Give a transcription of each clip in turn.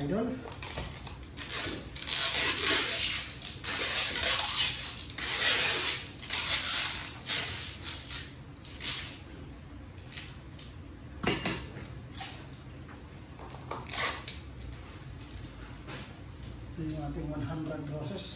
idol. Ito yung ating 100 roses.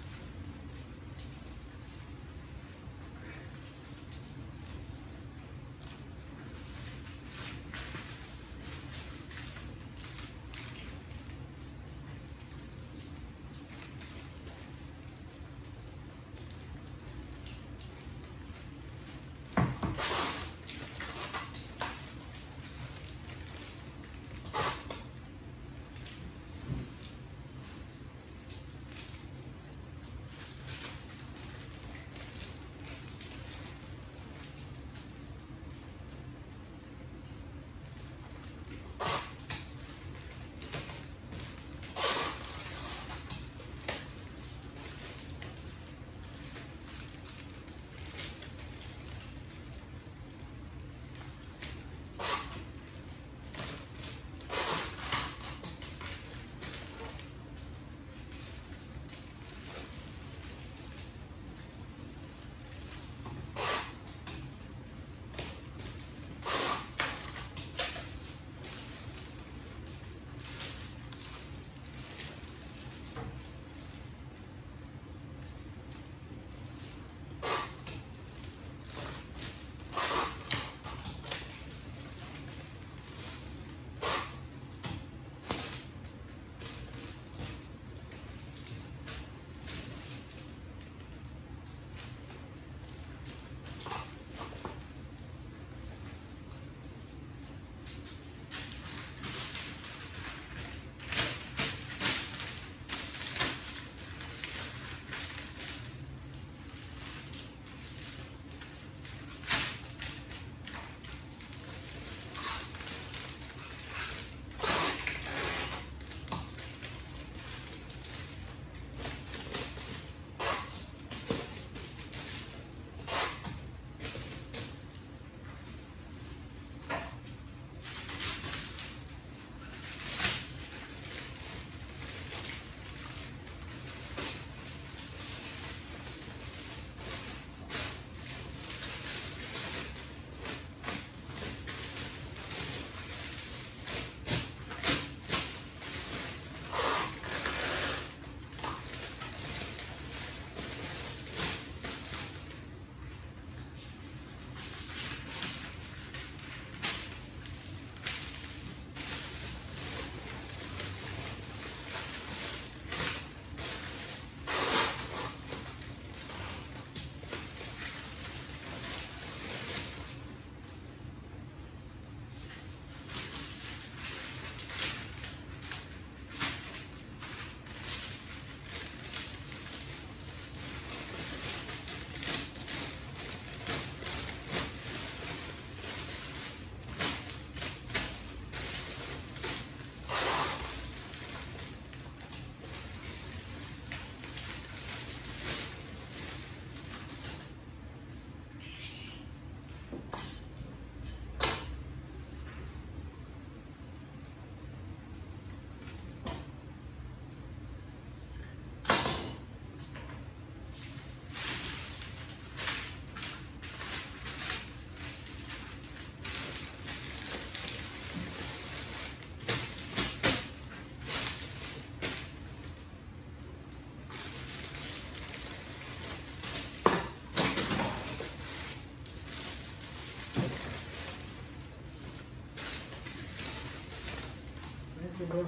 bro.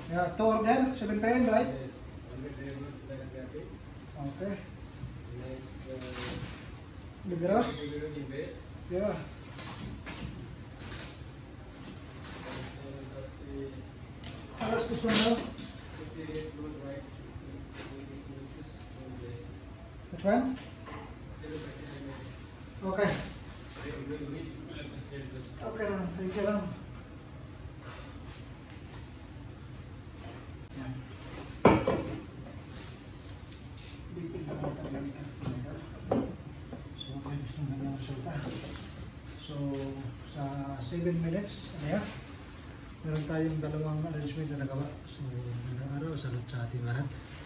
Yeah, 2 order, 7 p.m., right? Yes, only table therapy. Okay. Next, Big Ross? in base. Yeah. How does this one now? Which one? Okay. Okay lang, thank you lang. Yan. Dipin na mga talaga. So, okay, gusto nga ng resulta. So, sa 7 minutes, ano yan? Meron tayong dalawang arrangement na nagawa. So, araw-araw, salute sa ating lahat.